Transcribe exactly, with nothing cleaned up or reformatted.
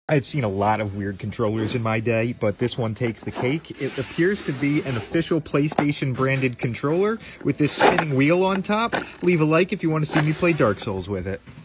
I've seen a lot of weird controllers in my day, but this one takes the cake. It appears to be an official PlayStation branded controller with this spinning wheel on top. Leave a like if you want to see me play Dark Souls with it.